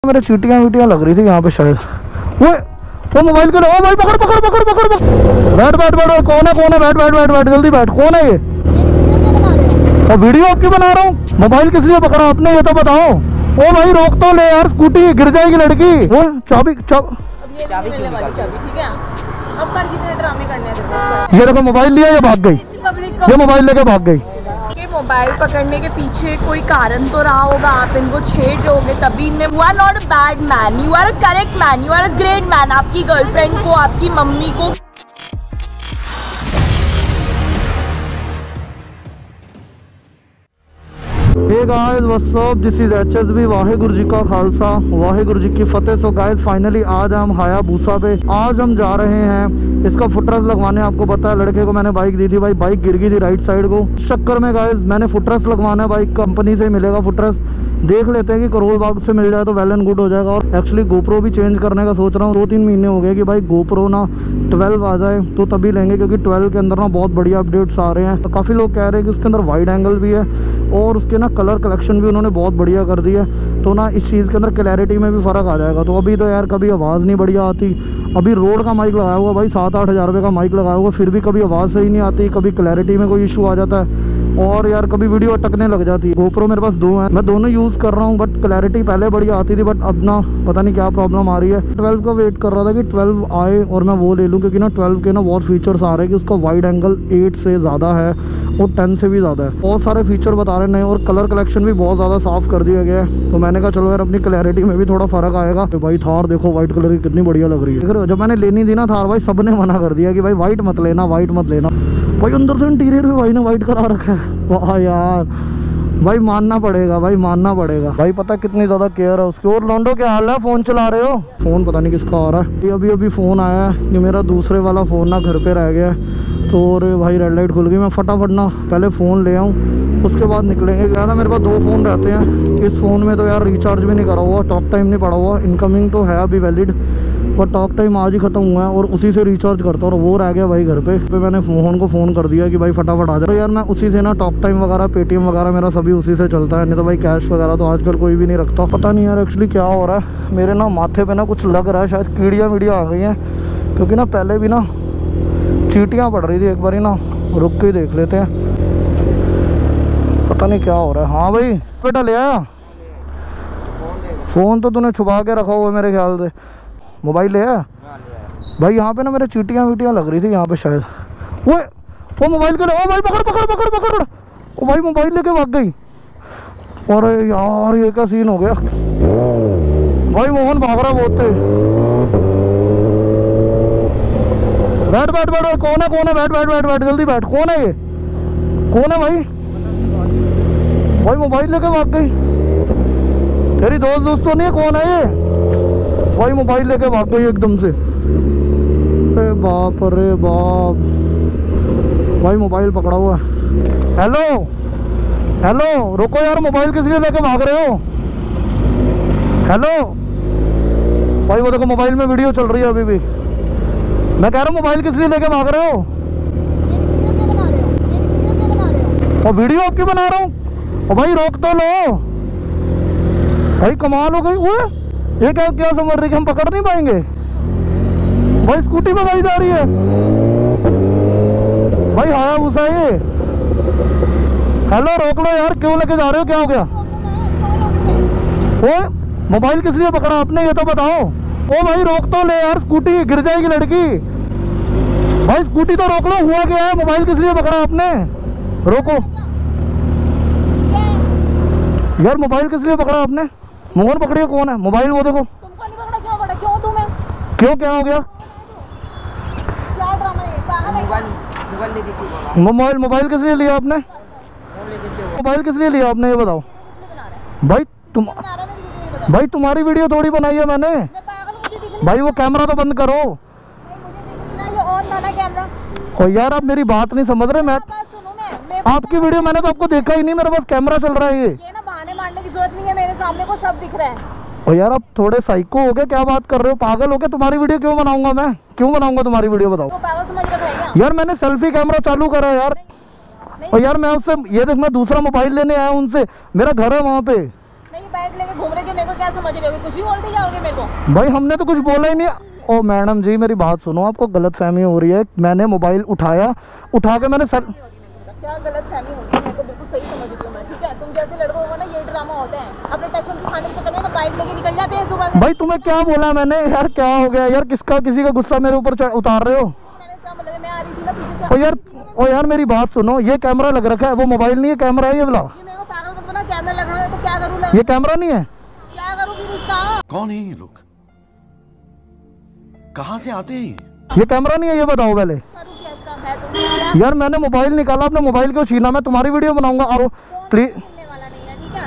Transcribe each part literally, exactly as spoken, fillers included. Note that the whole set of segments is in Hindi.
मेरे चीटियां वीटियां लग रही थी यहाँ पे शायद। वो वो मोबाइल के लिए, ओ भाई पकड़ पकड़ पकड़ पकड़ पकड़ बैठ बैठ बैठ। कौन है कौन है? बैठ बैठ बैठ बैठ जल्दी बैठ। कौन है ये? और वीडियो आपकी बना रहा हूँ। मोबाइल किस लिए पकड़ा आपने ये तो बताओ। ओ भाई रोक तो ले यार, स्कूटी गिर जाएगी लड़की। वो चाबी चाबी ये देखो मोबाइल लिया, ये भाग गई। ये मोबाइल लेके भाग गई। मोबाइल पकड़ने के पीछे कोई कारण तो रहा होगा, आप इनको छेड़ रहे तभी इनने। You are not a bad man, you are a correct man, you are a great man. आपकी गर्लफ्रेंड को, आपकी मम्मी को hey guys what's up, this is HSB. Waheguru ji का खालसा वाहेगुरु जी की फतेह। सो गाइस फाइनली आज हम हायाबुसा पे आज हम जा रहे हैं इसका फुटरेस्ट लगवाने। आपको पता है लड़के को मैंने बाइक दी थी, भाई बाइक गिर गई थी राइट साइड को। चक्कर में गाइस मैंने फुटरेस्ट लगवाना है, बाइक कंपनी से मिलेगा फुटरेस्ट। देख लेते हैं कि करोल बाग से मिल जाए तो वेल एंड गुड हो जाएगा। और एक्चुअली गोप्रो भी चेंज करने का सोच रहा हूँ। दो तीन महीने हो गए कि भाई गोप्रो ना ट्वेल्व आ जाए तो तभी लेंगे, क्योंकि ट्वेल्व के अंदर ना बहुत बढ़िया अपडेट्स आ रहे हैं। तो काफ़ी लोग कह रहे हैं कि उसके अंदर वाइड एंगल भी है और उसके ना कलर कलेक्शन भी उन्होंने बहुत बढ़िया कर दी है। तो ना इस चीज़ के अंदर क्लैरिटी में भी फ़र्क आ जाएगा। तो अभी तो यार कभी आवाज़ नहीं बढ़िया आती। अभी रोड का माइक लगाया हुआ भाई, सात आठ हज़ार रुपये का माइक लगाया हुआ, फिर भी कभी आवाज़ सही नहीं आती, कभी क्लैरिटी में कोई इशू आ जाता है और यार कभी वीडियो अटकने लग जाती है। गोप्रो मेरे पास दो हैं, मैं दोनों यूज़ कर रहा हूँ, बट क्लैरिटी पहले बढ़िया आती थी, बट अब ना पता नहीं क्या प्रॉब्लम आ रही है। ट्वेल्व का वेट कर रहा था कि ट्वेल्व आए और मैं वो ले लूँ, क्योंकि ना ट्वेल्व के ना बहुत फीचर्स आ रहे हैं कि उसका वाइड एंगल एट से ज़्यादा है और टेन से भी ज़्यादा है। बहुत सारे फीचर बता रहे हैं और कलर कलेक्शन भी बहुत ज़्यादा साफ़ कर दिया गया है। तो मैंने कहा चलो यार अपनी क्लैरिटी में भी थोड़ा फ़र्क आएगा। तो भाई थार देखो वाइट कलर की कितनी बढ़िया लग रही है। जब मैंने लेनी थी ना थार, भाई सब ने मना कर दिया कि भाई वाइट मत लेना, वाइट मत लेना। भाई अंदर से इंटीरियर भी भाई ने वाइट करा रखा है। वाह यार भाई मानना पड़ेगा, भाई मानना पड़ेगा। भाई पता कितनी ज़्यादा केयर है उसकी। और लॉन्डो क्या हाल है? फ़ोन चला रहे हो? फ़ोन पता नहीं किसका आ रहा है। अभी अभी फ़ोन आया है कि मेरा दूसरे वाला फ़ोन ना घर पे रह गया है। तो और भाई रेड लाइट खुल गई। मैं फटाफट ना पहले फ़ोन ले आऊँ, उसके बाद निकलेंगे। क्या था मेरे पास दो फ़ोन रहते हैं। इस फ़ोन में तो यार रिचार्ज भी नहीं करा हुआ, टॉक टाइम नहीं पड़ा हुआ। इनकमिंग तो है अभी वैलिड, पर टॉक टाइम आज ही ख़त्म हुआ है और उसी से रिचार्ज करता हूँ और वो रह गया भाई घर पे। पे मैंने फ़ोन को फ़ोन कर दिया कि भाई फटाफट आ जाए। तो यार मैं उसी से ना टॉक टाइम वगैरह, पेटीएम वगैरह मेरा सभी उसी से चलता है। नहीं तो भाई कैश वगैरह तो आजकल कोई भी नहीं रखता। पता नहीं यार एक्चुअली क्या हो रहा है, मेरे ना माथे पे ना कुछ लग रहा है, शायद कीड़ियाँ वीड़ियाँ आ गई हैं। क्योंकि ना पहले भी ना चींटियाँ पड़ रही थी, एक बार ही ना रुक के देख लेते हैं, पता नहीं क्या हो रहा है। हाँ भाई बेटा ले आया फ़ोन? तो तूने छुपा के रखा हुआ है मेरे ख्याल से। मोबाइल ले आया भाई? यहाँ पे ना मेरे चीटियाँ वीटियाँ लग रही थी यहाँ पे शायद। वो वो मोबाइल के लिए, ओ भाई पकड़ पकड़ पकड़ पकड़। ओ भाई मोबाइल लेके भाग गई। अरे यार ये क्या सीन हो गया। भाई मोहन भाग रहा बहुत तेज। बैठ बैठ बैठ। कौन है कौन है? बैठ बैठ बैठ बैठ जल्दी बैठ। कौन है ये? कौन है भाई? भाई मोबाइल लेके भाग गई। तेरी दोस्त दोस्त तो नहीं है? कौन है ये? भाई मोबाइल लेके भाग गई एकदम से। अरे बाप अरे बाप। भाई मोबाइल पकड़ा हुआ है। हेलो हेलो रुको यार, मोबाइल किस लिए लेके भाग रहे हो? हेलो भाई वो देखो मोबाइल में वीडियो चल रही है अभी भी। मैं कह रहा हूँ मोबाइल किस लिए लेके भाग रहे हो? और वीडियो आपकी बना रहा हूँ। और भाई रोक तो लो भाई, कमाल हो गई। ओए ये क्या क्या समझ रही कि हम पकड़ नहीं पाएंगे? भाई स्कूटी पे भाई जा रही है भाई, हायाबुसा ये। हेलो रोक लो यार, क्यों लेके जा रहे हो? क्या हो गया? ओए मोबाइल किस लिए पकड़ा आपने ये तो बताओ। ओ भाई रोक तो ले यार, स्कूटी गिर जाएगी लड़की। भाई स्कूटी तो रोक लो। हुआ क्या है? मोबाइल किस लिए पकड़ा आपने? रोको यार, मोबाइल किस लिए पकड़ा आपने? मोहन पकड़िए। कौन है? मोबाइल वो देखो। तुमको नहीं पकड़ा? क्यों पकड़ा? क्यों तुम्हें? क्यों क्या हो गया? क्या ड्रामा है? पागल है? मोबाइल मोबाइल लेके क्यों? मोबाइल मोबाइल किस लिए लिया आपने? मोबाइल किस लिए लिया आपने ये बताओ। भाई तुम भाई तुम्हारी वीडियो थोड़ी बनाई है मैंने। भाई वो कैमरा तो बंद करो। और यार आप मेरी बात नहीं समझ रहे। मैं आपकी वीडियो मैंने तो आपको देखा ही नहीं, मेरे पास कैमरा चल रहा है। ये ये ना बहाने मारने की जरूरत नहीं है, मेरे सामने को सब दिख रहा है। और यार आप थोड़े साइको हो गए, क्या बात कर रहे हो? पागल हो गए? तुम्हारी वीडियो क्यों बनाऊंगा मैं? क्यों बनाऊंगा तुम्हारी वीडियो बताओ? तो पागल समझ रखा है क्या? यार मैंने सेल्फी कैमरा चालू करा है यार। नहीं, नहीं, और यार मैं उससे ये देख, मैं दूसरा मोबाइल लेने आया हूँ उनसे, मेरा घर है वहाँ पे। नहीं बैग लेके घूम रहे हो, मेरे को क्या समझ रहे हो? कुछ भी बोलते जाओगे मेरे को? भाई हमने तो कुछ बोला ही नहीं। ओ मैडम जी मेरी बात सुनो, आपको गलत फहमी हो रही है। मैंने मोबाइल उठाया, उठा के मैंने सर क्या गलत फहमी होगी? मेरे को बिल्कुल सही समझ रही हूँ मैं, ठीक है? तुम जैसे लड़कों को ना ये ड्रामा होते हैं, अपने टेंशन दिखाने के चक्कर में ना बाइक लेके निकल जाते हैं सुबह से। भाई तुम्हें क्या बोला मैंने यार? क्या हो गया यार? किसका किसी का गुस्सा मेरे ऊपर उतार रहे हो? मैंने क्या मतलब, मैं आ रही थी ना पीछे से। ओ यार ओ यार मेरी बात सुनो, ये कैमरा लग रखा है, वो मोबाइल नहीं है, कैमरा है ये वाला। ये मेरे को पागल मत बना, कैमरा लग रहा है तो क्या करूँ? ये कैमरा नहीं है? क्या करूँ फिर इसका? कौन है ये लोग? कहाँ से आते हैं? ये कैमरा नहीं है, ये बताओ पहले। करूँ क्या इसका? है तो यार मैंने मोबाइल निकाला, अपने मोबाइल क्यों छीना? मैं तुम्हारी वीडियो बनाऊंगा। और प्लीज मिलने वाला नहीं है, ठीक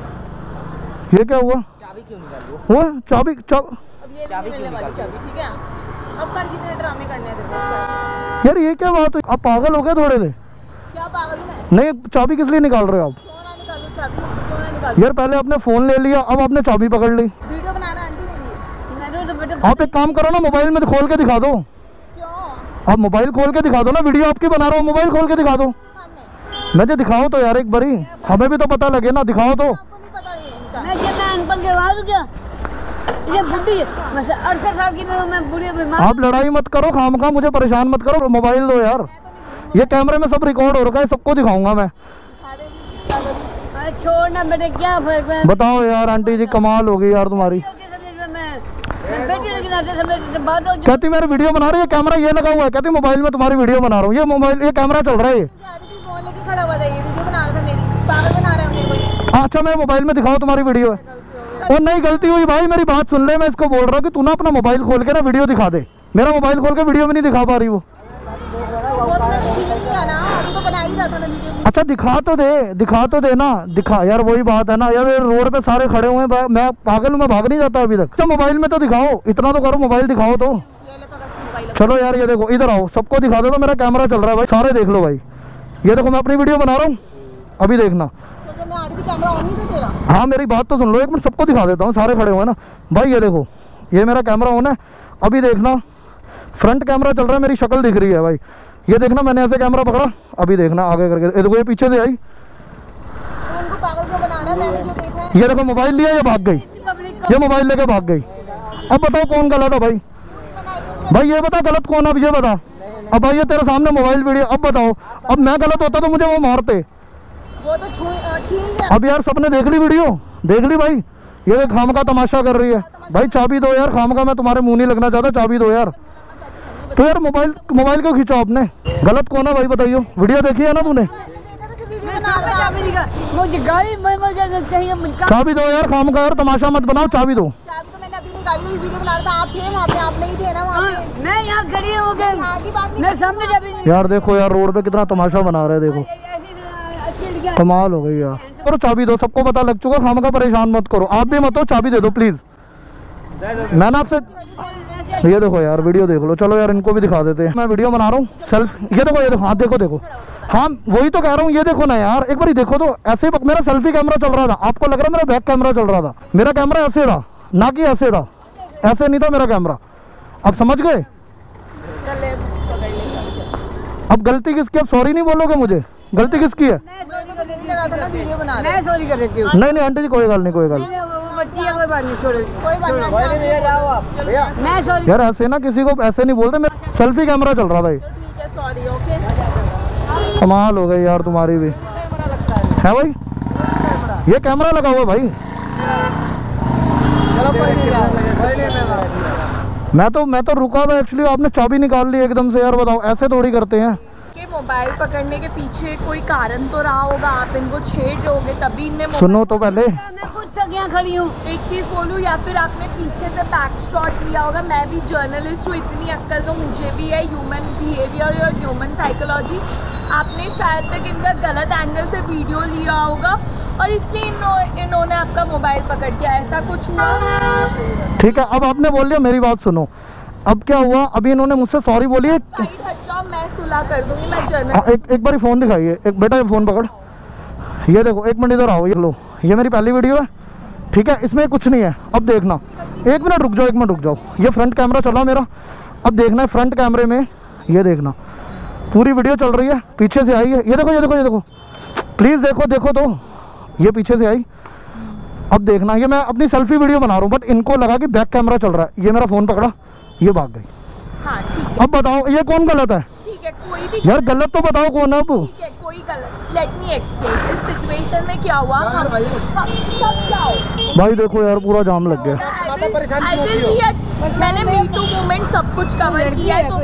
है? ये क्या हुआ? चाबी क्यों निकाली? वो चाबी चाब अब ये भी मिलने वाली चाबी, ठीक है? अब कर जितने ड्रामे करने हैं तेरे को। यार ये क्या बात है? आप पागल हो गए थोड़े से? क्या पागल हूँ मैं? नहीं चाबी किस लिए निकाल रहे हो आप? क्यों ना निकालूं चाबी? क्यों ना निकालूं? यार पहले आपने फोन ले लिया, अब आपने चाबी पकड़ ली। वीडियो बना रहा है आंटी मेरी। तो बेटे आप एक काम करो ना, मोबाइल में खोल के दिखा दो। क्यों? आप मोबाइल खोल के दिखा दो ना, वीडियो आपकी बना रहा हो, मोबाइल खोल के दिखा दो। सामने मुझे दिखाओ तो यार एक बारी, हमें भी तो पता लगे ना, दिखाओ तो। आपको नहीं पता ये इनका। मैं क्या मैं अनपढ़ के बाद हूँ क्या? ये बुढ़ी मैं अड़सठ साल की मैं मैं बुढ़ी बीमार। आप लड़ाई मत करो, खामखा मुझे परेशान मत करो, मोबाइल दो यार। ये कैमरे में सब रिकॉर्ड हो रखा है, सबको दिखाऊंगा मैं। दिखा दे, क्या करूं? अरे छोड़ना बेटे, क्या फर्क है? बताओ यार आंटी जी, कमाल हो गई यार तुम्हारी। मैं मैं बेटी लेकिन आते समय से बात हो। कहती मेरी वीडियो बना रही है, कैमरा ये लगा हुआ है, कहती मोबाइल में तुम्हारी वीडियो बना रहा हूँ। ये मोबाइल ये कैमरा चल रहा है ये। जा रही थी, फोन लेके खड़ा हुआ था, ये वीडियो बना रहा था मेरी। पागल बना रहा है मेरे को ये। अच्छा मैं मोबाइल में दिखाओ तुम्हारी वीडियो है। और नहीं गलती हुई भाई, मेरी बात सुन ले, मैं इसको बोल रहा हूँ कि तू ना अपना मोबाइल खोल के ना वीडियो दिखा दे। मेरा मोबाइल खोल के वीडियो भी नहीं दिखा पा रही वो। वो तो मैंने छीन लिया ना, अभी तो बना ही रहा था ना वीडियो। अच्छा दिखा तो दे, दिखा तो दे ना, दिखा यार। वही बात है ना यार, ये रोड पे सारे खड़े हुए हैं, मैं पागल हूँ, मैं भाग नहीं जाता अभी तक। अच्छा मोबाइल में तो दिखाओ, इतना तो करो, मोबाइल दिखाओ तो। ये ले पकड़ मोबाइल। चलो यार ये देखो, इधर आओ, सबको दिखा दो तो मेरा कैमरा चल रहा है भाई, सारे देख लो भाई। ये देखो मैं अपनी वीडियो बना रहा हूँ, अभी देखना। तो जब मैं आ रही थी कैमरा ऑन नहीं था तेरा? हाँ मेरी बात तो सुन लो एक मिनट, सबको दिखा देता हूँ, सारे खड़े हुए हैं ना भाई। ये देखो ये मेरा कैमरा ऑन है, अभी देखना फ्रंट कैमरा चल रहा है, मेरी शक्ल दिख रही है भाई। ये देखना मैंने ऐसे कैमरा पकड़ा, अभी देखना आगे करके। ये देखो ये पीछे से आई, तो उनको पागल क्यों बना रहा है? मैंने जो देखा है। ये देखो मोबाइल लिया, ये भाग गई, ये मोबाइल लेके भाग गई। अब बताओ कौन गलत है भाई? भाई ये बता गलत कौन है, अब ये बता। अब भाई ये तेरे सामने मोबाइल वीडियो, अब बताओ, अब मैं गलत होता तो मुझे वो मारते। वो तो छू अ, छीन लिया। अब यार सबने देख ली वीडियो, देख ली भाई। ये देख खाम का तमाशा कर रही है भाई। चाबी दो यार, खाम का मैं तुम्हारे मुंह नहीं लगना चाहता, चाबी दो यार। तो यार मोबाइल मोबाइल क्यों खींचा आपने? गलत कौन है भाई बताइयो? वीडियो देखी है ना तूने? मैंने देखा था कि वीडियो बना रहा था। चाबी का मुझे गाड़ी मैं मुझे कहीं हम चाबी दो यार, खाम का यार तमाशा मत बनाओ, चाबी दो। चाबी तो मैंने अभी निकाली हुई, वीडियो बना रहा था। आप थे वहाँ पे? आप नहीं थे ना वहाँ पे? मैं यहाँ खड़ी हो गई, हाँ की बात नहीं। मैं सामने चाबी यार देखो यार रोड पे कितना तमाशा बना रहे हैं, देखो अच्छी लगी। कमाल हो गई यार। करो चाबी दो, सबको पता लग चुका, खाम का परेशान मत करो। आप भी मत हो, चाबी दे दो प्लीज। मैंने आपसे ये देखो यार वीडियो देख लो। चलो यार इनको भी दिखा देते हैं, मैं वीडियो बना रहा हूँ सेल्फ। ये देखो ये देखो, हाँ देखो देखो, हाँ वही तो कह रहा हूँ, ये देखो ना यार एक बार देखो तो। ऐसे ही मेरा सेल्फी कैमरा चल रहा था, आपको लग रहा है मेरा बैक कैमरा चल रहा था? मेरा कैमरा ऐसे था ना कि ऐसे था, ऐसे नहीं था मेरा कैमरा। अब समझ गए? चल ले, पकड़ ले। अब गलती किसकी? अब सॉरी नहीं बोलोगे मुझे? गलती किसकी है? मैंने तो दिल्ली लगा था ना वीडियो बना रहे। मैं सॉरी कर देती हूँ। नहीं नहीं आंटी जी कोई गल नहीं, कोई गल। वो बच्ची है, कोई बात नहीं, छोड़ो। कोई बात नहीं। मैं सॉरी। यार ऐसे ना किसी को ऐसे नहीं बोलते, मेरा सेल्फी कैमरा चल रहा था ये। ठीक है, सॉरी, ओके। कमाल हो गई यार तुम्हारी भी, है भाई? ये कैमरा लगा हुआ भाई। मैं तो मैं तो रुका था एक्चुअली, आपने चाबी निकाल ली एकदम से। यार बताओ ऐसे थोड़ी करते हैं। के मोबाइल पकड़ने के पीछे कोई कारण तो रहा होगा, आप इनको छेड़ रहे होगे तभी इनने मोबाइल- सुनो तो पहले, मैं खुद तक यहाँ खड़ी हूँ। एक चीज़ बोलूँ, या फिर आपने पीछे से बैक शॉट लिया होगा। मैं भी जर्नलिस्ट हूँ, इतनी अक्ल तो मुझे भी है, ह्यूमन बिहेवियर और ह्यूमन साइकोलॉजी। आपने शायद तक इनका गलत एंगल से वीडियो लिया होगा और इसलिए इन्हों, इन्होंने आपका मोबाइल पकड़ दिया, ऐसा कुछ हुआ? ठीक है अब आपने बोल लिया, मेरी बात सुनो। अब क्या हुआ? अभी इन्होंने मुझसे सॉरी बोली है। साइड हट जाओ, मैं सुलह कर दूंगी। मैं हाँ, जर्नलिस्ट। एक एक बार फ़ोन दिखाइए। एक बेटा ये फ़ोन पकड़, ये देखो एक मिनट इधर आओ, ये लो, ये मेरी पहली वीडियो है, ठीक है? इसमें कुछ नहीं है। अब देखना, एक मिनट रुक जाओ, एक मिनट रुक जाओ। ये फ्रंट कैमरा चला मेरा, अब देखना है फ्रंट कैमरे में, ये देखना पूरी वीडियो चल रही है, पीछे से आई है। ये देखो ये देखो ये देखो, प्लीज़ देखो देखो तो, ये पीछे से आई, अब देखना, ये मैं अपनी सेल्फी वीडियो बना रहा हूँ बट इनको लगा कि बैक कैमरा चल रहा है, ये मेरा फोन पकड़ा, ये भाग गई। हाँ ठीक है, अब बताओ ये कौन गलत है? ठीक है, कोई भी यार गलत तो बताओ कौन है? अब ठीक है, कोई गलत, लेट मी एक्सप्लेन इस सिचुएशन में क्या हुआ। हम सब सब जाओ भाई देखो यार पूरा जाम लग गया। I will be at- मैंने मी टू मूवमेंट सब कुछ कवर किया है, तो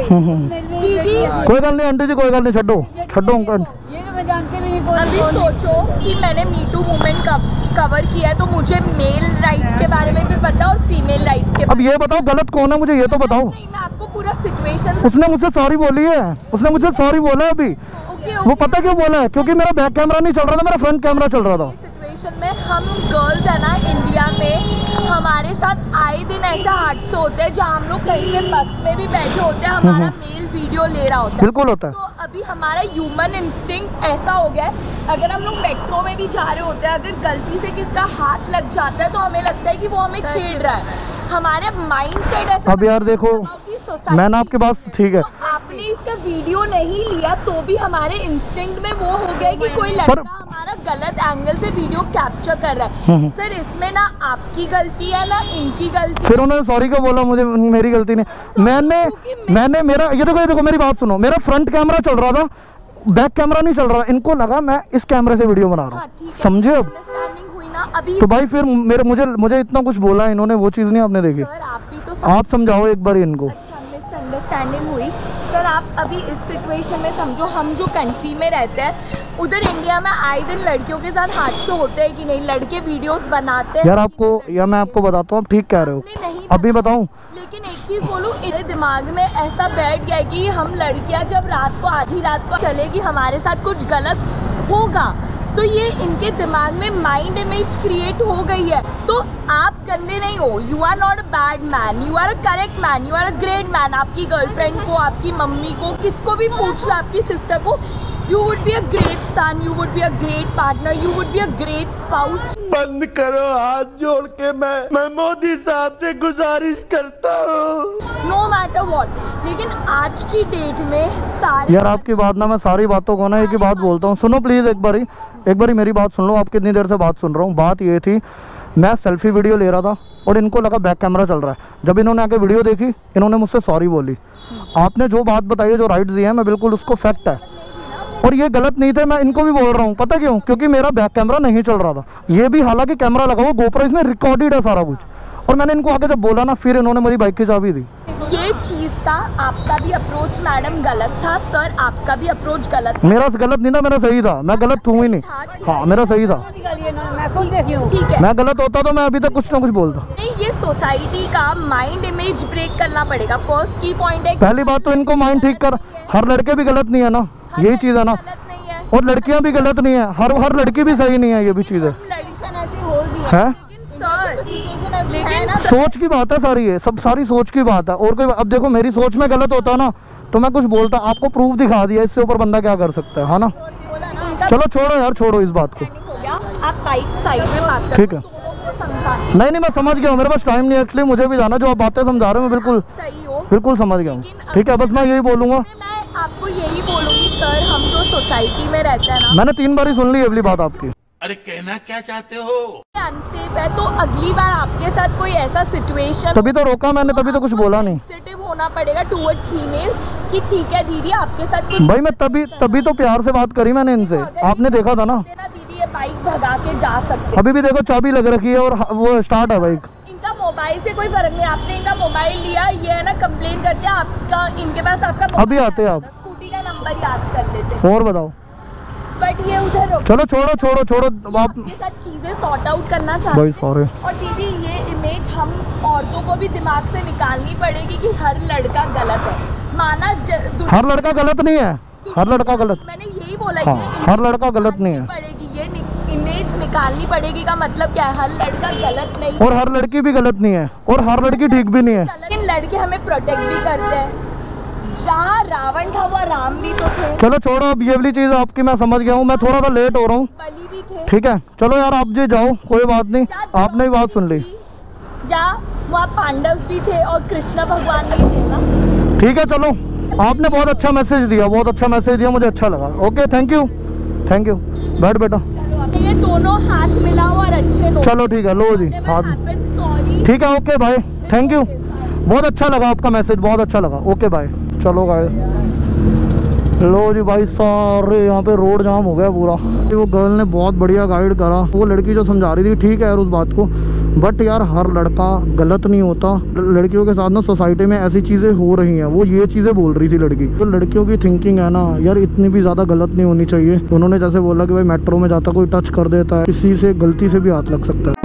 दीदी कोई गल नहीं आंटी जी, कोई गल नहीं, छो छो अंकल। ये तो मैं जानते भी नहीं कौन अभी कौन है। सोचो कि मैंने मी टू मूवमेंट कवर किया है, तो मुझे मेल राइट्स के बारे में भी पता और फीमेल राइट्स के अब बारे ये बताओ गलत कौन है, मुझे ये तो बताओ। में। मैं आपको पूरा सिचुएशन, उसने मुझसे सॉरी बोली है, उसने मुझे सॉरी बोला है अभी। ओके वो पता क्यों बोला है? क्योंकि मेरा बैक कैमरा नहीं चल रहा था, मेरा फ्रंट कैमरा चल रहा था। सिचुएशन में हम गर्ल्स है ना इंडिया में, हमारे साथ आए दिन ऐसे हादसे होते हैं जहाँ हम लोग कहीं पे बस में भी बैठे होते हैं, हमारा मेल वीडियो ले रहा होता है, बिल्कुल होता है। तो अभी हमारा ह्यूमन इंस्टिंक्ट ऐसा हो गया है, अगर हम लोग मेट्रो में भी जा रहे होते हैं, अगर गलती से किसका हाथ लग जाता है तो हमें लगता है कि वो हमें छेड़ रहा है, हमारे माइंड सेट ऐसा। अब यार देखो, मैंने आपकी बात ठीक है, तो आपने इसका वीडियो नहीं लिया तो भी हमारे इंस्टिंक्ट में वो हो गया कि कोई लड़का पर- हमारा गलत एंगल से वीडियो कैप्चर कर रहा है। सर इसमें ना आपकी गलती है ना इनकी गलती। फिर उन्होंने सॉरी क्यों बोला? मुझे मेरी गलती नहीं, मैंने मैंने मेरा ये देखो, ये देखो मेरी बात सुनो, मेरा फ्रंट कैमरा चल रहा था, बैक कैमरा नहीं चल रहा, इनको लगा मैं इस कैमरे से वीडियो बना रहा हाँ, हूँ, ठीक है, समझे? अब अंडरस्टैंडिंग हुई ना अभी। तो भाई फिर मेरे मुझे मुझे इतना कुछ बोला इन्होंने, वो चीज़ नहीं आपने देखी। सर आप भी तो आप समझाओ एक बार इनको। अच्छा मिसअंडरस्टैंडिंग हुई। सर आप अभी इस सिचुएशन में समझो, हम जो कंट्री में रहते हैं उधर इंडिया में आए दिन लड़कियों के साथ हादसे होते हैं कि नहीं, लड़के वीडियोस बनाते हैं। यार आपको, या मैं आपको बताता हूँ, आप ठीक कह रहे हो, आपने नहीं अभी बताऊँ? लेकिन एक चीज बोलूं, मेरे दिमाग में ऐसा बैठ गया है कि हम लड़कियां जब रात को आधी रात को चलेगी हमारे साथ कुछ गलत होगा, तो ये इनके दिमाग में माइंड इमेज क्रिएट हो गई है। तो आप गंदे नहीं हो, you are not a bad man, you are a correct man, you are a great man. आपकी गर्लफ्रेंड को, आपकी मम्मी को, किसको भी पूछ लो, आपकी सिस्टर को, you would be a great son, you would be a great partner, you would be a great spouse. बंद करो हाथ जोड़ के, मैं मैं मोदी साहब से गुजारिश करता हूँ, नो मैटर वॉट। लेकिन आज की डेट में सारे यार आपकी बात ना, मैं सारी बातों को ना एक ही बात बोलता हूँ, सुनो प्लीज़ एक बारी, एक बारी मेरी बात सुन लो। आप कितनी देर से बात सुन रहा हूँ? बात ये थी, मैं सेल्फी वीडियो ले रहा था और इनको लगा बैक कैमरा चल रहा है। जब इन्होंने आके वीडियो देखी, इन्होंने मुझसे सॉरी बोली। आपने जो बात बताई है, जो राइट्स दिए हैं, मैं बिल्कुल उसको फैक्ट है, और ये गलत नहीं थे। मैं इनको भी बोल रहा हूँ, पता क्यों? क्योंकि मेरा बैक कैमरा नहीं चल रहा था, ये भी हालांकि कैमरा लगा हुआ, गोप्रो इसमें रिकॉर्डेड है सारा कुछ। और मैंने इनको आगे जब बोला ना, फिर इन्होंने मेरी बाइक की चाबी दी। ये चीज था, आपका भी अप्रोच मैडम गलत था। सर आपका भी अप्रोच गलत था। मेरा गलत नहीं था, मेरा सही था, मैं गलत हूँ ही नहीं। हाँ मेरा सही था, निकालिए इन्होंने, मैं खुद देखी हूँ। ठीक है, मैं गलत होता तो मैं अभी तक कुछ ना कुछ बोलता। नहीं ये सोसाइटी का माइंड इमेज ब्रेक करना पड़ेगा। फर्स्ट की पॉइंट है, पहली बात तो इनको माइंड ठीक कर, हर लड़के भी गलत नहीं है ना, यही चीज़ है ना, गलत नहीं है, और लड़कियां भी गलत नहीं है, हर हर लड़की भी सही नहीं है, ये भी चीज़ है। लड़कियां ऐसे हो दिया है सर, लेकिन सोच की बात है सारी, ये सब सारी सोच की बात है। और कोई, अब देखो मेरी सोच में गलत होता ना तो मैं कुछ बोलता, आपको प्रूफ दिखा दिया, इससे ऊपर बंदा क्या कर सकता है, है ना? इनका चलो छोड़ो यार, छोड़ो इस बात को, हो गया। आप बाइक साइड में बात करो, ठीक है। दोनों को समझाते नहीं नहीं मैं समझ गया हूँ, मेरे पास टाइम नहीं है एक्चुअली, मुझे भी जाना। जो आप बातें समझा रहे हो मैं बिल्कुल सही हो। बिल्कुल समझ गया हूँ, ठीक है। बस मैं यही बोलूँगा, मैं आपको यही बोलूंगी सर, हम जो सोसाइटी में रहते हैं ना, मैंने तीन बार ही सुन ली अगली बात आपकी। अरे कहना क्या चाहते हो? अनसेफ है, तो अगली बार आपके साथ कोई ऐसा सिचुएशन, तभी तो रोका मैंने, तभी तो कुछ बोला नहीं। सेंसिटिव होना पड़ेगा टुवर्ड्स फीमेल कि ठीक है दीदी आपके साथ कुछ भाई मैं तभी तभी तो प्यार से बात करी मैंने इनसे, आपने देखा था ना। ना दीदी ये बाइक भगा के जा सकते। अभी भी देखो चाबी लग रखी है और ह- वो स्टार्ट है बाइक। इनका मोबाइल से कोई फर्क नहीं, आपने इनका मोबाइल लिया, ये है ना कंप्लेन करते हैं आपका, इनके पास आपका अभी मोबाइल आते हैं आप। स्कूटी का नंबर याद कर लेते, और बताओ, बट ये उधर रुक- चलो छोड़ो छोड़ो छोड़ो अब आप। आपके साथ चीजें सॉर्ट आउट करना चाहते भाई हैं। सॉरी, और दीदी ये इमेज हम औरतों को भी दिमाग से निकालनी पड़ेगी कि हर लड़का गलत है। माना ज- दुनिया- हर लड़का गलत नहीं है, हर लड़का गलत, मैंने यही बोला हाँ, कि हर लड़का गलत नहीं है। पड़ेगी, ये नि- इमेज निकालनी पड़ेगी का मतलब क्या है, हर लड़का गलत नहीं, और हर लड़की भी गलत नहीं है, और हर लड़की ठीक भी नहीं है। लेकिन लड़के हमें प्रोटेक्ट भी करते हैं। जहाँ रावण था वहाँ राम भी तो थे, चलो छोड़ो, अब ये वाली चीज़ आपकी मैं समझ गया हूँ, मैं थोड़ा सा लेट हो रहा हूँ, बलि भी थे। ठीक है। चलो यार आप जी जाओ, कोई बात नहीं, आपने भी बात सुन ली, जहाँ वहाँ पांडव भी थे और कृष्ण भगवान भी थे ना। ठीक है। चलो आपने बहुत अच्छा मैसेज दिया, बहुत अच्छा मैसेज दिया, मुझे अच्छा लगा। Okay thank you, thank you, बैठ बेटा। चलो, चाहिए दोनों हाथ मिलाओ और अच्छे दो। चलो ठीक है, लो जी हाथ। सॉरी। ठीक है, ओके भाई, थैंक यू। बहुत अच्छा लगा आपका मैसेज, बहुत अच्छा लगा। Okay bye. चलो गाइस, लो जी भाई, सारे यहाँ पे रोड जाम हो गया पूरा। वो गर्ल ने बहुत बढ़िया गाइड करा। वो लड़की जो समझा रही थी ठीक है यार उस बात को, बट यार हर लड़का गलत नहीं होता। लड़कियों के साथ ना सोसाइटी में ऐसी चीज़ें हो रही हैं, वो ये चीज़ें बोल रही थी लड़की। तो लड़कियों की थिंकिंग है ना यार, इतनी भी ज़्यादा गलत नहीं होनी चाहिए। उन्होंने जैसे बोला कि भाई मेट्रो में जाता कोई टच कर देता है, किसी से गलती से भी हाथ लग सकता है।